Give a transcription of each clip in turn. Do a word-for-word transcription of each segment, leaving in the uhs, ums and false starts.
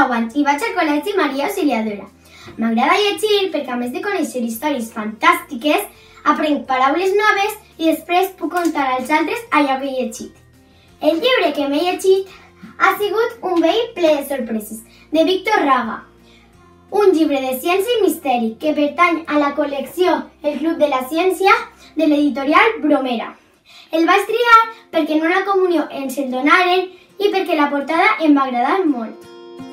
nou anys i vaig al Col·legi Maria Auxiliadora. M'agrada llegir perquè, a més de conèixer històries fantàstiques, aprenc paraules noves i després puc contar als altres allò que he llegit. El llibre que m'he llegit ha sigut Un vell ple de sorpreses, de Víctor Raga, un llibre de ciència i misteri que pertany a la col·lecció El Club de la Ciència de l'editorial Bromera. El vaig triar perquè en una comunió ens el donaren i perquè la portada em va agradar molt.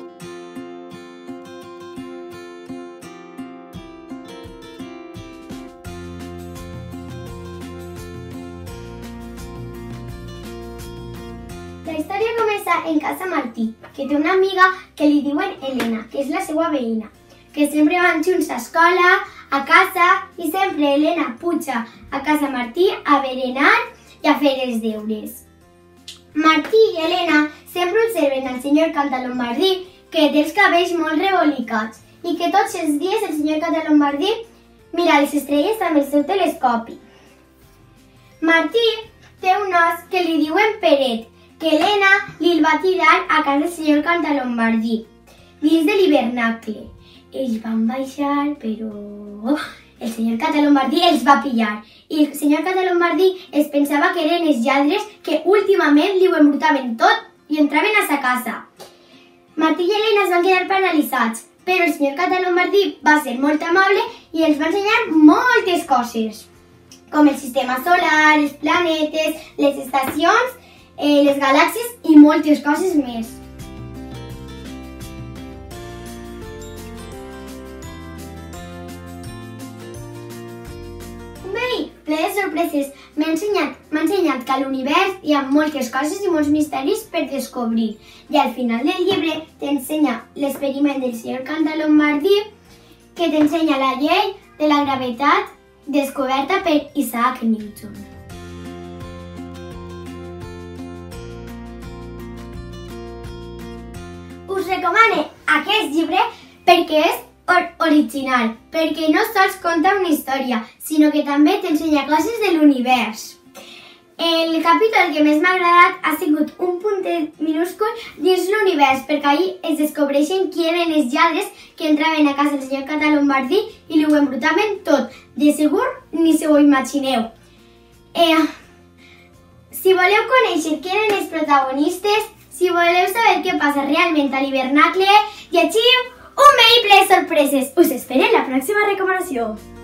La història comença en casa Martí, que té una amiga que li diuen Elena, que és la seva veïna, que sempre van junts a escola, a casa, i sempre Elena puja a casa Martí a berenar i a fer els deures. Martí i Elena sempre observen al senyor Cantalombardí, que té els cabells molt rebolicats, i que tots els dies el senyor Cantalombardí mira les estrelles amb el seu telescopi. Martí té un os que li diuen Peret, que Elena li el va tirar a casa del senyor Cantalombardí, dins de l'hivernacle. Ells van baixar, però el senyor Cantalombardí els va pillar. I el senyor Cantalombardí es pensava que eren els lladres que últimament li ho embrutaven tot i entraven a sa casa. Martí i Elena es van quedar paralitzats, però el senyor Cantalombardí va ser molt amable i els va ensenyar moltes coses, com el sistema solar, els planetes, les estacions, Eh, les galàxies i moltes coses més. Un vell ple de sorpreses m'ha ensenyat, m'ha ensenyat que a l'univers hi ha moltes coses i molts misteris per descobrir. I al final del llibre t'ensenya l'experiment del senyor Cantalombardí, que t'ensenya la llei de la gravetat descoberta per Isaac Newton. Us recomano aquest llibre perquè és or original, perquè no sols conta una història, sinó que també t'ensenya coses de l'univers. El capítol que més m'ha agradat ha sigut un puntet minúscul dins l'univers, perquè ahir es descobreixen qui eren els lladres que entraven a casa del senyor Cantalombardí i li ho embrutaven tot. De segur ni se ho imagineu. Eh, si voleu conèixer qui eren els protagonistes, si voleu saber què passa realment a l'hivernacle, llegiu Un vell ple de sorpreses. Us espero en la pròxima recomanació.